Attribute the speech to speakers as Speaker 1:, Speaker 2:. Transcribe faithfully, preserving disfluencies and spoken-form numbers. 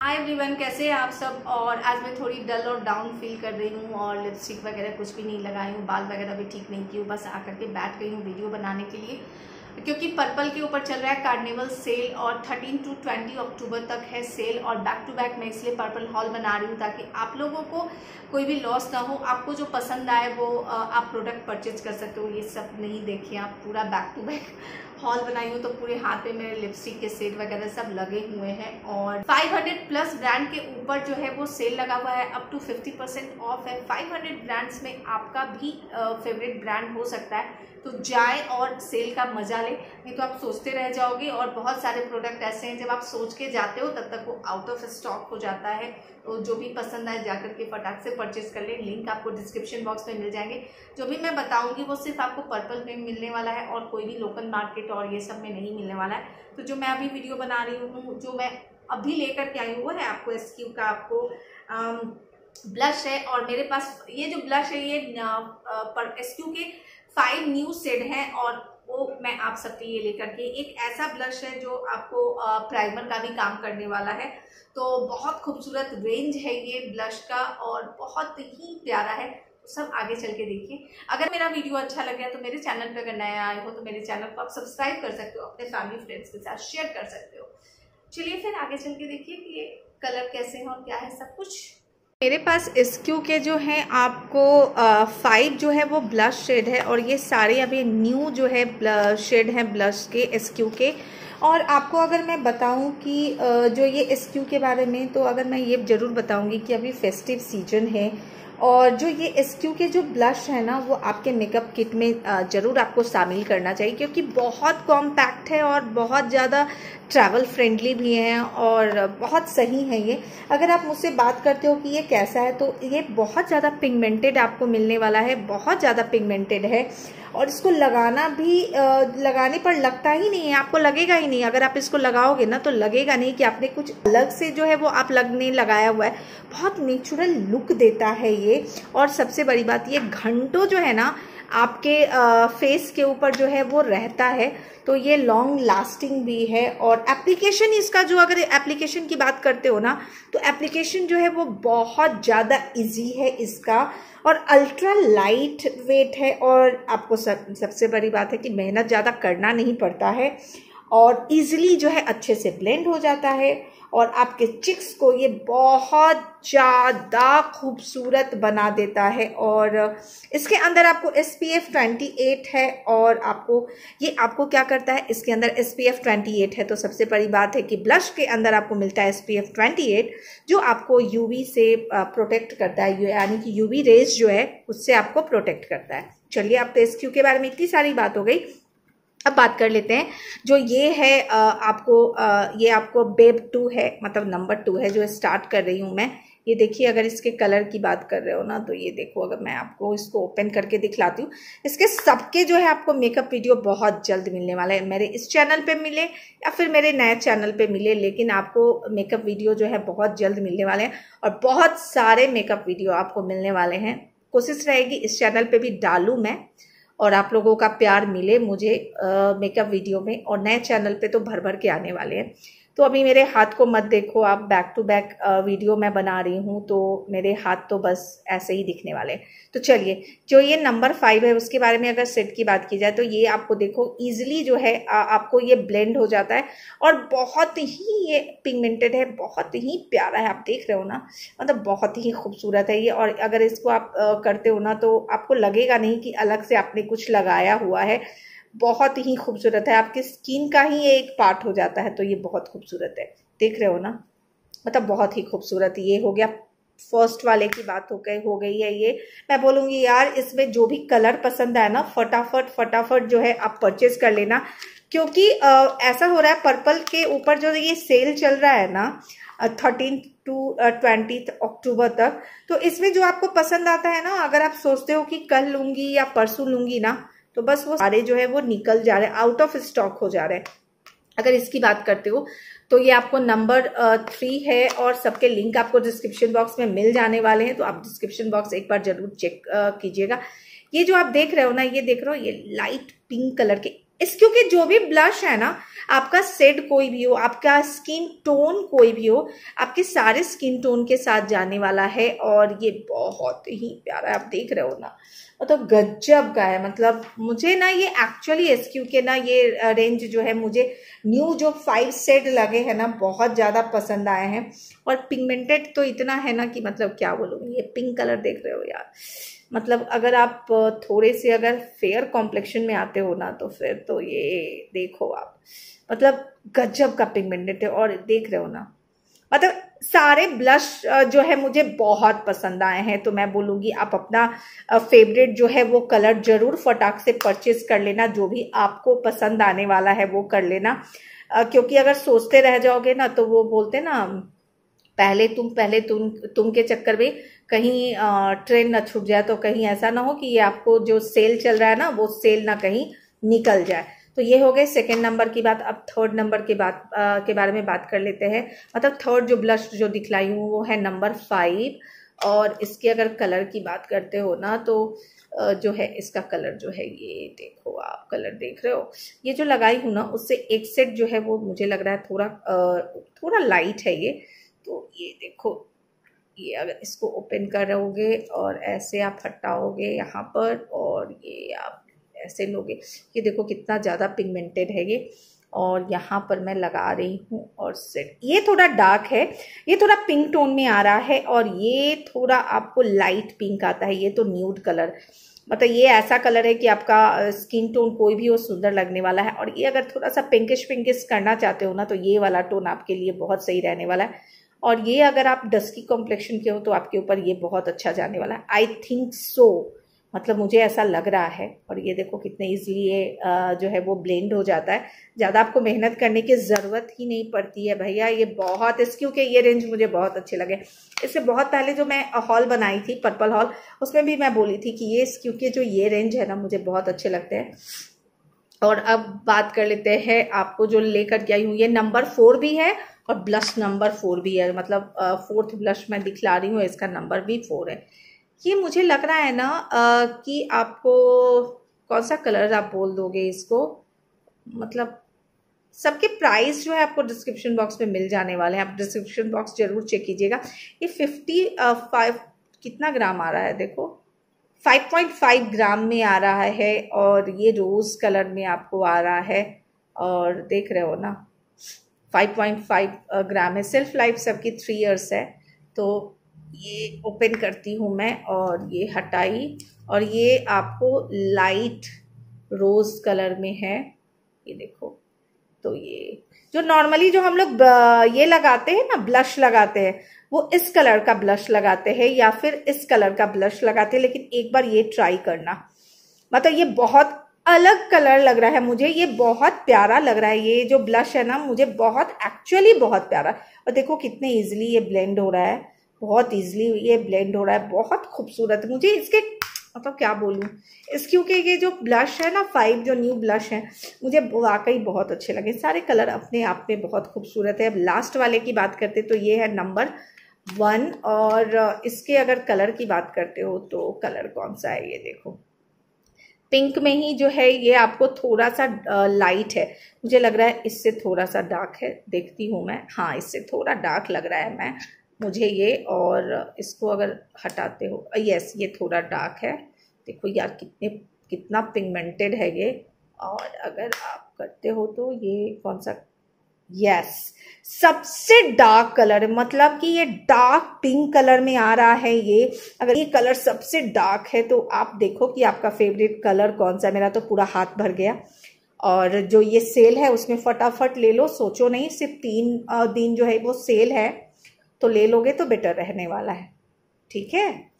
Speaker 1: Hi everyone, कैसे हैं आप सब। और आज मैं थोड़ी डल और डाउन फील कर रही हूँ और लिपस्टिक वगैरह कुछ भी नहीं लगाई हूँ, बाल वगैरह भी ठीक नहीं की हूँ, बस आकर के बैठ गई हूँ वीडियो बनाने के लिए, क्योंकि पर्पल के ऊपर चल रहा है कार्निवल सेल और थर्टीन टू ट्वेंटी अक्टूबर तक है सेल। और बैक टू बैक मैं इसलिए पर्पल हॉल बना रही हूँ ताकि आप लोगों को कोई भी लॉस ना हो, आपको जो पसंद आए वो आप प्रोडक्ट परचेज कर सकते हो। ये सब नहीं देखिए आप, पूरा बैक टू बैक हॉल बनाई हूँ तो पूरे हाथ पे मेरे लिपस्टिक के सेट वगैरह सब लगे हुए हैं। और पाँच सौ प्लस ब्रांड के ऊपर जो है वो सेल लगा हुआ है, अप टू पचास परसेंट ऑफ है। पाँच सौ ब्रांड्स में आपका भी फेवरेट ब्रांड हो सकता है, तो जाए और सेल का मजा ले, नहीं तो आप सोचते रह जाओगे। और बहुत सारे प्रोडक्ट ऐसे हैं जब आप सोच के जाते हो तब तक वो आउट ऑफ स्टॉक हो जाता है। तो जो भी पसंद आए जाकर के फटाक से परचेज कर ले। लिंक आपको डिस्क्रिप्शन बॉक्स में मिल जाएंगे। जो भी मैं बताऊंगी वो सिर्फ आपको पर्पल में मिलने वाला है और कोई भी लोकल मार्केट और ये सब में नहीं मिलने वाला है। तो जो मैं अभी वीडियो बना रही हूँ, जो मैं अभी लेकर के आई हूँ, वो है आपको एसक्यू का आपको ब्लश है। और मेरे पास ये जो ब्लश है ये एसक्यू के फाइव न्यू शेड हैं और वो मैं आप सबके ये लेकर के एक ऐसा ब्लश है जो आपको प्राइमर का भी काम करने वाला है। तो बहुत खूबसूरत रेंज है ये ब्लश का और बहुत ही प्यारा है। तो सब आगे चल के देखिए। अगर मेरा वीडियो अच्छा लगे तो मेरे चैनल पे अगर नया आए हो तो मेरे चैनल को आप सब्सक्राइब कर सकते हो, अपने फैमिली फ्रेंड्स के साथ शेयर कर सकते हो। चलिए फिर आगे चल के देखिए कि ये कलर कैसे हैं और क्या है सब कुछ। मेरे पास एसक्यू के जो हैं आपको फाइव जो है वो ब्लश शेड है और ये सारे अभी न्यू जो है शेड हैं ब्लश के एसक्यू के। और आपको अगर मैं बताऊं कि जो ये एसक्यू के बारे में, तो अगर मैं ये ज़रूर बताऊंगी कि अभी फेस्टिव सीजन है और जो ये एसक्यू के जो ब्लश है ना वो आपके मेकअप किट में ज़रूर आपको शामिल करना चाहिए, क्योंकि बहुत कॉम्पैक्ट है और बहुत ज़्यादा ट्रैवल फ्रेंडली भी हैं और बहुत सही है ये। अगर आप मुझसे बात करते हो कि ये कैसा है, तो ये बहुत ज़्यादा पिगमेंटेड आपको मिलने वाला है, बहुत ज़्यादा पिगमेंटेड है। और इसको लगाना भी लगाने पर लगता ही नहीं है, आपको लगेगा ही नहीं। अगर आप इसको लगाओगे ना तो लगेगा नहीं कि आपने कुछ अलग से जो है वो आप लगने लगाया हुआ है। बहुत नेचुरल लुक देता है ये। और सबसे बड़ी बात, ये घंटों जो है ना आपके फेस के ऊपर जो है वो रहता है, तो ये लॉन्ग लास्टिंग भी है। और एप्लीकेशन इसका जो, अगर एप्लीकेशन की बात करते हो ना, तो एप्लीकेशन जो है वो बहुत ज़्यादा इजी है इसका और अल्ट्रा लाइट वेट है। और आपको सब सबसे बड़ी बात है कि मेहनत ज़्यादा करना नहीं पड़ता है और इजीली जो है अच्छे से ब्लेंड हो जाता है और आपके चिक्स को ये बहुत ज़्यादा खूबसूरत बना देता है। और इसके अंदर आपको S P F twenty eight है और आपको ये आपको क्या करता है, इसके अंदर S P F twenty eight है। तो सबसे बड़ी बात है कि ब्लश के अंदर आपको मिलता है S P F twenty eight, जो आपको यूवी से प्रोटेक्ट करता है, यानी कि यूवी रेज जो है उससे आपको प्रोटेक्ट करता है। चलिए, अब तो एसक्यू के बारे में इतनी सारी बात हो गई, अब बात कर लेते हैं जो ये है आ, आपको आ, ये आपको बेब टू है, मतलब नंबर टू है जो स्टार्ट कर रही हूँ मैं। ये देखिए, अगर इसके कलर की बात कर रहे हो ना, तो ये देखो, अगर मैं आपको इसको ओपन करके दिखलाती हूँ, इसके सबके जो है आपको मेकअप वीडियो बहुत जल्द मिलने वाला है। मेरे इस चैनल पे मिले या फिर मेरे नए चैनल पे मिले, लेकिन आपको मेकअप वीडियो जो है बहुत जल्द मिलने वाले हैं और बहुत सारे मेकअप वीडियो आपको मिलने वाले हैं। कोशिश रहेगी इस चैनल पर भी डालूँ मैं और आप लोगों का प्यार मिले मुझे मेकअप वीडियो में, और नए चैनल पे तो भर भर के आने वाले हैं। तो अभी मेरे हाथ को मत देखो आप, बैक टू बैक वीडियो मैं बना रही हूँ तो मेरे हाथ तो बस ऐसे ही दिखने वाले हैं। तो चलिए, जो ये नंबर फाइव है उसके बारे में अगर सेट की बात की जाए तो ये आपको देखो ईजिली जो है आ, आपको ये ब्लेंड हो जाता है और बहुत ही ये पिगमेंटेड है, बहुत ही प्यारा है। आप देख रहे हो ना, मतलब बहुत ही खूबसूरत है ये। और अगर इसको आप आ, करते हो ना तो आपको लगेगा नहीं कि अलग से आपने कुछ लगाया हुआ है, बहुत ही खूबसूरत है, आपकी स्किन का ही एक पार्ट हो जाता है। तो ये बहुत खूबसूरत है, देख रहे हो ना, मतलब बहुत ही खूबसूरत। ये हो गया फर्स्ट वाले की बात हो गई हो गई है ये। मैं बोलूँगी यार, इसमें जो भी कलर पसंद आए ना, फटाफट फटाफट जो है आप परचेज कर लेना, क्योंकि आ, ऐसा हो रहा है पर्पल के ऊपर जो ये सेल चल रहा है ना थर्टीन टू ट्वेंटी अक्टूबर तक, तो इसमें जो आपको पसंद आता है ना, अगर आप सोचते हो कि कल लूँगी या परसों लूँगी ना, तो बस वो सारे जो है वो निकल जा रहे हैं, आउट ऑफ स्टॉक हो जा रहे हैं। अगर इसकी बात करते हो तो ये आपको नंबर थ्री है और सबके लिंक आपको डिस्क्रिप्शन बॉक्स में मिल जाने वाले हैं, तो आप डिस्क्रिप्शन बॉक्स एक बार जरूर चेक कीजिएगा। ये जो आप देख रहे हो ना, ये देख रहे हो, ये लाइट पिंक कलर के इस क्योंकि जो भी ब्लश है ना, आपका शेड कोई भी हो, आपका स्किन टोन कोई भी हो, आपके सारे स्किन टोन के साथ जाने वाला है। और ये बहुत ही प्यारा है, आप देख रहे हो ना, तो गजब का है। मतलब मुझे ना ये एक्चुअली एस क्यू के ना ये रेंज जो है, मुझे न्यू जो फाइव शेड लगे हैं ना, बहुत ज़्यादा पसंद आए हैं। और पिगमेंटेड तो इतना है ना कि मतलब क्या बोलूँ, ये पिंक कलर देख रहे हो यार, मतलब अगर आप थोड़े से अगर फेयर कॉम्प्लेक्शन में आते हो ना, तो फिर तो ये देखो आप, मतलब गजब का पिगमेंटेड है। और देख रहे हो ना, मतलब सारे ब्लश जो है मुझे बहुत पसंद आए हैं। तो मैं बोलूँगी आप अपना फेवरेट जो है वो कलर जरूर फटाक से परचेज कर लेना, जो भी आपको पसंद आने वाला है वो कर लेना। क्योंकि अगर सोचते रह जाओगे ना, तो वो बोलते ना, पहले तुम पहले तुम तुम के चक्कर में कहीं ट्रेन ना छूट जाए, तो कहीं ऐसा ना हो कि ये आपको जो सेल चल रहा है ना, वो सेल ना कहीं निकल जाए। तो ये हो गए सेकंड नंबर की बात। अब थर्ड नंबर की बात आ, के बारे में बात कर लेते हैं। मतलब थर्ड जो ब्लश जो दिखलाई हूँ वो है नंबर फाइव। और इसके अगर कलर की बात करते हो ना, तो आ, जो है इसका कलर जो है, ये देखो आप कलर देख रहे हो, ये जो लगाई हूँ ना, उससे एक सेट जो है वो मुझे लग रहा है थोड़ा आ, थोड़ा लाइट है ये। तो ये देखो, ये अगर इसको ओपन करोगे और ऐसे आप हटाओगे यहाँ पर, और ये आप ऐसे लोगे, ये देखो कितना ज़्यादा पिगमेंटेड है ये। और यहाँ पर मैं लगा रही हूँ और सेट, ये थोड़ा डार्क है, ये थोड़ा पिंक टोन में आ रहा है, और ये थोड़ा आपको लाइट पिंक आता है। ये तो न्यूड कलर, मतलब ये ऐसा कलर है कि आपका स्किन टोन कोई भी हो सुंदर लगने वाला है। और ये अगर थोड़ा सा पिंकिश पिंकिश करना चाहते हो ना, तो ये वाला टोन आपके लिए बहुत सही रहने वाला है। और ये अगर आप डस्की कॉम्प्लेक्शन के हो तो आपके ऊपर ये बहुत अच्छा जाने वाला है, आई थिंक सो, मतलब मुझे ऐसा लग रहा है। और ये देखो कितने इजीली ये जो है वो ब्लेंड हो जाता है, ज़्यादा आपको मेहनत करने की ज़रूरत ही नहीं पड़ती है भैया। ये बहुत इस क्योंकि ये रेंज मुझे बहुत अच्छे लगे। इससे बहुत पहले जो मैं हॉल बनाई थी, पर्पल हॉल, उसमें भी मैं बोली थी कि ये क्योंकि जो ये रेंज है ना, मुझे बहुत अच्छे लगते हैं। और अब बात कर लेते हैं आपको जो लेकर के आई हूँ, ये नंबर फोर भी है और ब्लश नंबर फोर भी है, मतलब फोर्थ ब्लश मैं दिखला रही हूँ, इसका नंबर भी फोर है। ये मुझे लग रहा है ना आ, कि आपको कौन सा कलर आप बोल दोगे इसको, मतलब सबके प्राइस जो है आपको डिस्क्रिप्शन बॉक्स में मिल जाने वाले हैं, आप डिस्क्रिप्शन बॉक्स जरूर चेक कीजिएगा। ये फिफ्टी फाइव कितना ग्राम आ रहा है, देखो फाइव पॉइंट फाइव ग्राम में आ रहा है, और ये रोज़ कलर में आपको आ रहा है। और देख रहे हो ना, फाइव पॉइंट फाइव ग्राम है। सेल्फ लाइफ सबकी थ्री इयर्स है। तो ये ओपन करती हूँ मैं, और ये हटाई, और ये आपको लाइट रोज़ कलर में है, ये देखो। तो ये जो नॉर्मली जो हम लोग ये लगाते हैं ना, ब्लश लगाते हैं, वो इस कलर का ब्लश लगाते हैं या फिर इस कलर का ब्लश लगाते हैं। लेकिन एक बार ये ट्राई करना, मतलब ये बहुत अलग कलर लग रहा है मुझे, ये बहुत प्यारा लग रहा है। ये जो ब्लश है ना, मुझे बहुत एक्चुअली बहुत प्यारा। और देखो कितने इजीली ये ब्लेंड हो रहा है, बहुत इजीली ये ब्लेंड हो रहा है, बहुत खूबसूरत। मुझे इसके मतलब क्या बोलूँ, इस क्योंकि ये जो ब्लश है ना, फाइव जो न्यू ब्लश है, मुझे वाकई बहुत अच्छे लगे। सारे कलर अपने आप में बहुत खूबसूरत है। अब लास्ट वाले की बात करते तो ये है नंबर वन। और इसके अगर कलर की बात करते हो तो कलर कौन सा है, ये देखो पिंक में ही जो है, ये आपको थोड़ा सा लाइट है, मुझे लग रहा है इससे थोड़ा सा डार्क है, देखती हूँ मैं, हाँ इससे थोड़ा डार्क लग रहा है मैं मुझे ये। और इसको अगर हटाते हो, यस ये थोड़ा डार्क है, देखो यार कितने कितना पिगमेंटेड है ये। और अगर आप करते हो तो ये कौन सा, यस सबसे डार्क कलर है, मतलब कि ये डार्क पिंक कलर में आ रहा है ये। अगर ये कलर सबसे डार्क है तो आप देखो कि आपका फेवरेट कलर कौन सा है। मेरा तो पूरा हाथ भर गया। और जो ये सेल है उसमें फटाफट ले लो, सोचो नहीं, सिर्फ तीन दिन जो है वो सेल है, तो ले लोगे तो बेटर रहने वाला है, ठीक है।